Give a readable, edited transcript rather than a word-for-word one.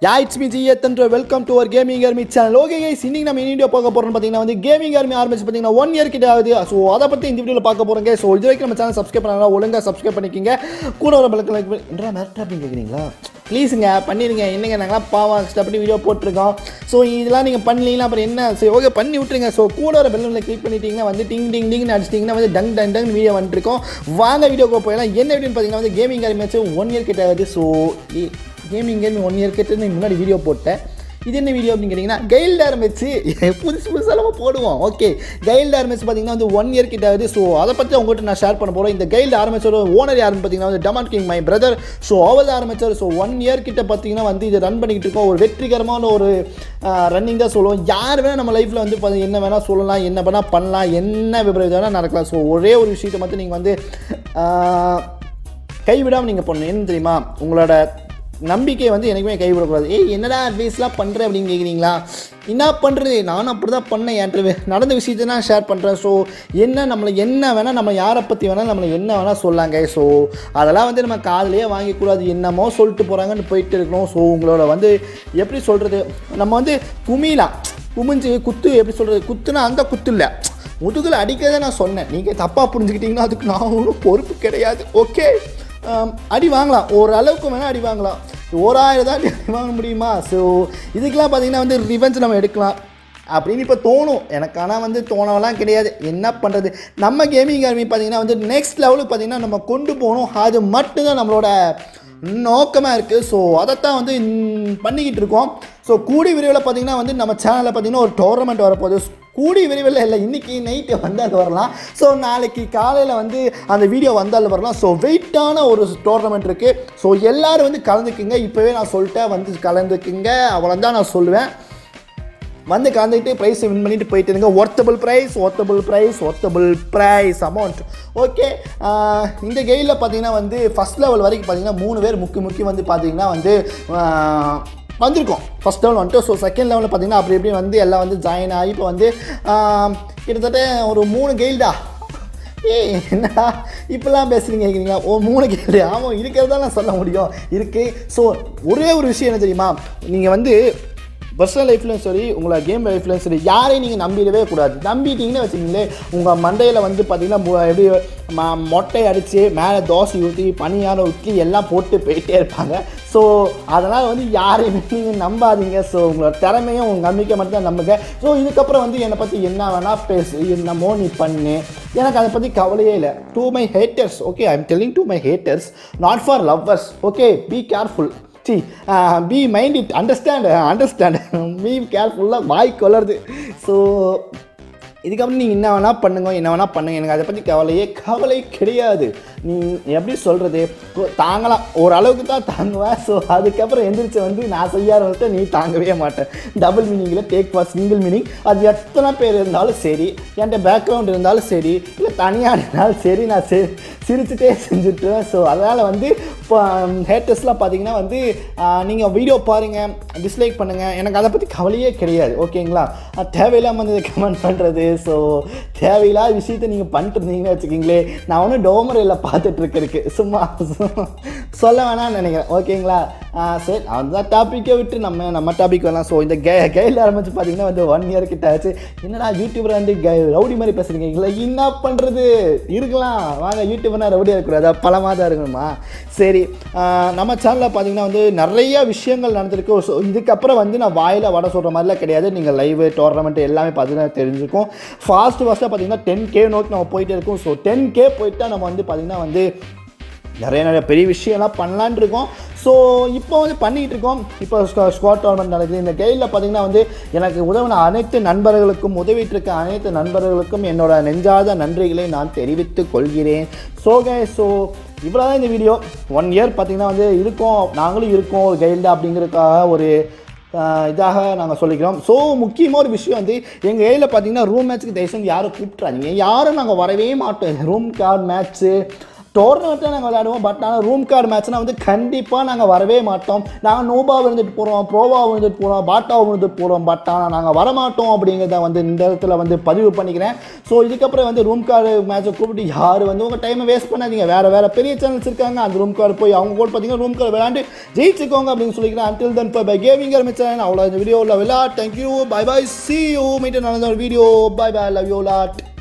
Yeah, it's me Jiyathan. Welcome to our Gaming Army channel. Okay guys, இன்னைக்கு நம்ம video பார்க்க போறோம் பாத்தீங்கன்னா வந்து Gaming Army ஆரம்பிச்சு பாத்தீங்கன்னா 1 year கிட்ட ஆகுது. சோ அத பத்தி இந்த வீடியோல பார்க்க போறோம் guys. சோ இதுவரைக்கும் நம்ம சேனல் சப்ஸ்கிரைப் பண்ணாதா ஒழுங்கா சப்ஸ்கிரைப் பண்ணிக்கங்க. கூட ஒரு பெல் லைக் என்னடா மேட்டர் அப்படி கேக்குறீங்களா? ப்ளீஸ்ங்க பண்ணிருங்க. என்னங்க நாங்களா பாவம் கஷ்டப்பட்டு வீடியோ போட்டுருக்கோம். ஸோ இதெல்லாம் நீங்கள் பண்ணலீங்கன்னா அப்புறம் என்ன சரி ஓகே பண்ணி விட்டுருங்க. ஸோ கூட ஒரு பெல்லில் கிளிக் பண்ணிட்டீங்கன்னா வந்து டிங் டிங் டிங்னு அடிச்சிட்டிங்கன்னா வந்து டங் டங் டங் வீடியோ வந்துருக்கோம். வாங்க வீடியோக்கு போயிடலாம். என்ன வீடியோன்னு பார்த்தீங்கன்னா வந்து கேமிங் ஆர்மி மேட்ச் 1 year கிட்ட ஆகுது. ஸோ கேமிங் ஆர்மி 1 year கிட்ட முன்னாடி வீடியோ போட்டேன். இது என்ன வீடியோ அப்படின்னு கேட்டிங்கன்னா கைல்ட் ஆரம்பிச்சு புதுசாக போடுவோம். ஓகே கைல்ட் ஆரம்பிச்சு பார்த்தீங்கன்னா வந்து 1 year கிட்ட ஆகுது. ஸோ அதை பற்றி உங்கள்கிட்ட நான் ஷேர் பண்ண போகிறோம். இந்த கைல்ட் ஆரம்பிச்சோட ஓனர் யாருன்னு பார்த்தீங்கன்னா வந்து Daman king my brother. So அவர் ஆரம்பிச்சார். ஸோ 1 year கிட்ட பார்த்தீங்கன்னா வந்து இதை ரன் பண்ணிக்கிட்டு இருக்கோம். ஒரு வெற்றிகரமான ஒரு ரன்னிங் தான் சொல்லுவோம். யார் வேணால் நம்ம லைஃப்பில் வந்து என்ன வேணால் சொல்லலாம், என்ன வேணால் பண்ணலாம், என்ன விபரீதம் வேணால் நடக்கலாம். ஸோ ஒரே ஒரு விஷயத்தை மட்டும் நீங்கள் வந்து கைவிடாமல் நீங்கள் பண்ணணும். என்ன தெரியுமா, உங்களோட நம்பிக்கை வந்து எனக்குமே கைவிடக்கூடாது. என்னடா அட்வைஸ்லாம் பண்ணுறேன் அப்படின்னு கேட்குறீங்களா? என்ன பண்ணுறது, நானும் அப்படி தான் பண்ணேன். என்கிட்ட நடந்த விஷயத்தை நான் ஷேர் பண்ணுறேன். ஸோ நம்மளை என்ன வேணால், நம்ம யாரை பற்றி வேணால், நம்மளை என்ன வேணால் சொல்லாங்க. ஸோ அதெல்லாம் வந்து நம்ம காதலையே வாங்கிக்கூடாது. என்னமோ சொல்லிட்டு போகிறாங்கன்னு போயிட்டு இருக்கணும். ஸோ உங்களோட வந்து எப்படி சொல்கிறது, நம்ம வந்து குமிஞ்சு குத்து எப்படி சொல்கிறது, குத்துனா அந்த குத்து இல்லை, முதுகில் அடிக்கிறத நான் சொன்னேன். நீங்கள் தப்பாக புரிஞ்சுக்கிட்டிங்கன்னா அதுக்கு நான் ஒன்றும் பொறுப்பு கிடையாது. ஓகே அடி வாங்கலாம், ஓரளவுக்கு வேணால் அடி வாங்கலாம். 1000 தான் அடி வாங்க முடியுமா? ஸோ இதுக்கெலாம் பார்த்திங்கன்னா வந்து ரிவெஞ்ச் நம்ம எடுக்கலாம் அப்படின்னு இப்போ தோணும் எனக்கு. ஆனால் வந்து தோணவெல்லாம் கிடையாது. என்ன பண்ணுறது, நம்ம கேமிங் ஆர்மி பார்த்திங்கன்னா வந்து நெக்ஸ்ட் லெவலுக்கு பார்த்திங்கன்னா நம்ம கொண்டு போகணும். அது மட்டும்தான் நம்மளோட நோக்கமாக இருக்குது. ஸோ அதைத்தான் வந்து பண்ணிக்கிட்டு இருக்கோம். ஸோ கூடி விரைவில் பார்த்திங்கன்னா வந்து நம்ம சேனலில் பார்த்திங்கன்னா ஒரு டோர்னமெண்ட் வரப்போகுது. கூடி விரைவில் இல்லை, இன்றைக்கி நைட்டு வந்து அது வரலாம். ஸோ நாளைக்கு காலையில் வந்து அந்த வீடியோ வந்தாலும் வரலாம். ஸோ வெயிட்டான ஒரு டோர்னமெண்ட் இருக்குது. ஸோ எல்லோரும் வந்து கலந்துக்குங்க. இப்போவே நான் சொல்லிட்டேன், வந்து கலந்துக்குங்க, அவ்வளோதான் நான் சொல்லுவேன். வந்து கலந்துக்கிட்டு ப்ரைஸ் வின் பண்ணிட்டு போயிட்டு இருங்க. Worthable price amount. ஓகே இந்த கெயிலில் பார்த்தீங்கன்னா வந்து ஃபஸ்ட் லெவல் வரைக்கும் பார்த்தீங்கன்னா 3 பேர் முக்கி வந்து பார்த்தீங்கன்னா வந்து வந்திருக்கோம். ஃபஸ்ட் லெவல் வந்துட்டு. ஸோ செகண்ட் லெவலில் பார்த்தீங்கன்னா அப்படி இப்படி வந்து எல்லாம் வந்து ஜாயின் ஆகி இப்போ வந்து கிட்டத்தட்ட ஒரு 3 கெயில்டா. என்னடா இப்போல்லாம் பேசுகிறீங்க கேட்குறீங்களா? 3 கெயில்டு. ஆமாம், இருக்கிறதா நான் சொல்ல முடியும், இருக்குது. ஸோ ஒரே ஒரு விஷயம் என்ன தெரியுமா, நீங்கள் வந்து பர்சனல் லைஃப்லையும் சரி, உங்களை கேம் லைஃப்லையும் சரி, யாரையும் நீங்கள் நம்பிடவே கூடாது. நம்பிட்டீங்கன்னு வச்சுக்கிங்களே, உங்கள் மண்டையில் வந்து பார்த்திங்கன்னா எப்படி மொட்டை அடித்து மேலே தோசை ஊற்றி பனியாரம் இட்லி எல்லாம் போட்டு போயிட்டே இருப்பாங்க. ஸோ அதனால் வந்து யாரையுமே நீங்கள் நம்பாதீங்க. ஸோ உங்களோட திறமையும் உங்கள் நம்பிக்கை மட்டும் தான் நம்புங்க. ஸோ இதுக்கப்புறம் வந்து என்னை பற்றி என்ன வேணால் பேசு, என்னமோ நீ பண்ணு, எனக்கு அதை பற்றி கவலையே இல்லை. To my haters, okay, I am telling to my haters, not for lovers. Okay, be careful. Be mind it, understand be கேர்ஃபுல்லாக வாய் கொளருது. ஸோ இதுக்கப்புறம் நீங்கள் என்ன வேணால் பண்ணுங்க, எனக்கு அதை பற்றி கவலை கிடையாது. நீ எப்படி சொல்கிறது, தாங்கலாம், ஓரளவுக்கு தான் தாங்குவேன். ஸோ அதுக்கப்புறம் எந்திரிச்சு வந்து நான் செய்ய ஆரம்பிச்சிட்டு நீ தாங்கவே மாட்டேன். டபுள் மீனிங்கில் டேக் ஃபார் சிங்கிள் மீனிங். அது எத்தனை பேர் இருந்தாலும் சரி, என்கிட்ட பேக்ரவுண்ட் இருந்தாலும் சரி, இல்லை தனியாக இருந்தாலும் சரி, நான் சிரிச்சுட்டே செஞ்சுட்டுருவேன். ஸோ அதனால் வந்து இப்போ ஹேட்டர்ஸ்லாம் பார்த்தீங்கன்னா வந்து நீங்கள் வீடியோ பாருங்கள், டிஸ்லைக் பண்ணுங்கள், எனக்கு அதை பற்றி கவலையே கிடையாது. ஓகேங்களா? தேவையில்லாமல் வந்து கமெண்ட் பண்ணுறது, ஸோ தேவையில்லாத விஷயத்தை நீங்கள் பண்ணிட்டு இருந்தீங்கன்னு வச்சுக்கிங்களே, நான் ஒன்றும் டோமரையில் பார்த்துட்ருக்கருக்கு சும்மா சொல்ல வேணாம்னு நினைக்கிறேன். ஓகேங்களா? சரி, அந்த டாப்பிக்கை விட்டு நம்ம டாபிக் வரலாம். ஸோ இந்த கையில் ஆரம்பிச்சு பார்த்தீங்கன்னா வந்து 1 year கிட்ட ஆச்சு. என்னடா யூடியூபர் வந்து ரவுடி மாதிரி பேசுகிறீங்களா? என்ன பண்ணுறது, இருக்கலாம் வாங்க. யூடியூபர்னா ரவுடியாக இருக்கக்கூடாது, பலமாக தான் இருக்கணுமா? சரி, நம்ம சேனலில் பார்த்தீங்கன்னா வந்து நிறைய விஷயங்கள் நடந்திருக்கு. ஸோ இதுக்கப்புறம் வந்து நான் வாயில் வடை சொல்கிற மாதிரிலாம் கிடையாது. நீங்கள் லைவ் டோர்னமெண்ட் எல்லாமே பார்த்தீங்கன்னா தெரிஞ்சுக்கும். ஃபாஸ்ட்டாக பார்த்தீங்கன்னா 10K நோக்கி நம்ம போயிட்டே இருக்கோம். ஸோ 10K போயிட்டால் நம்ம வந்து பார்த்திங்கன்னா வந்து நிறைய பெரிய விஷயம்லாம் பண்ணலான் இருக்கோம். ஸோ இப்போ வந்து பண்ணிகிட்டு இருக்கோம். இப்போ ஸ்குவாட் டோர்னமெண்ட் நடக்குது. இந்த கையில் பார்த்திங்கன்னா வந்து எனக்கு உதவின அனைத்து நண்பர்களுக்கும், உதவிட்டு இருக்க அனைத்து நண்பர்களுக்கும் என்னோட நெஞ்சாத நன்றிகளை நான் தெரிவித்துக் கொள்கிறேன். ஸோ இவ்வளோ தான் இந்த வீடியோ. 1 year பார்த்திங்கன்னா வந்து இருக்கோம், நாங்களும் இருக்கோம் ஒரு கைல்டு அப்படிங்கிறதுக்காக ஒரு இதாக நாங்கள் சொல்லிக்கிறோம். ஸோ முக்கியமாக ஒரு விஷயம் வந்து எங்கள் கையில் பார்த்திங்கன்னா ரூம் மேட்ச்சுக்கு தயவுசெய்து யாரும் கூப்பிட்றாதீங்க. யாரும் நாங்கள் வரவே மாட்டோம். ரூம் கார்டு மேட்ச்சு டோர்னமெண்ட்டில் நாங்கள் விளையாடுவோம். பட் ஆனால் ரூம் கார்டு மேட்ச்னால் வந்து கண்டிப்பாக நாங்கள் வரவே மாட்டோம். நாங்கள் நோபா விழுந்துட்டு போகிறோம், ப்ரோவா விழுந்துட்டு போகிறோம், பாட்டாவை விழுந்துட்டு போகிறோம். பட் ஆனால் நாங்கள் வரமாட்டோம் அப்படிங்கிறத வந்து இந்த இடத்துல வந்து பதிவு பண்ணிக்கிறேன். ஸோ இதுக்கப்புறம் வந்து ரூம் கார்டு மேட்சை கூப்பிட்டு யார் வந்து உங்கள் டைமை வேஸ்ட் பண்ணாதீங்க. வேறு பெரிய சேனல்ஸ் இருக்காங்க, அந்த ரூம் கார்டு போய் அவங்க கூட பார்த்தீங்கன்னா ரூம் கார்டு விளையாண்டு ஜெயிச்சுக்கோங்க அப்படின்னு சொல்லிக்கிறேன். until then bye கேமிங் ஆரம்பிச்சேன். அவ்வளோ இந்த வீடியோவில் விளையாட். Thank you, bye bye, see you, meet another video, bye bye, love you a lot.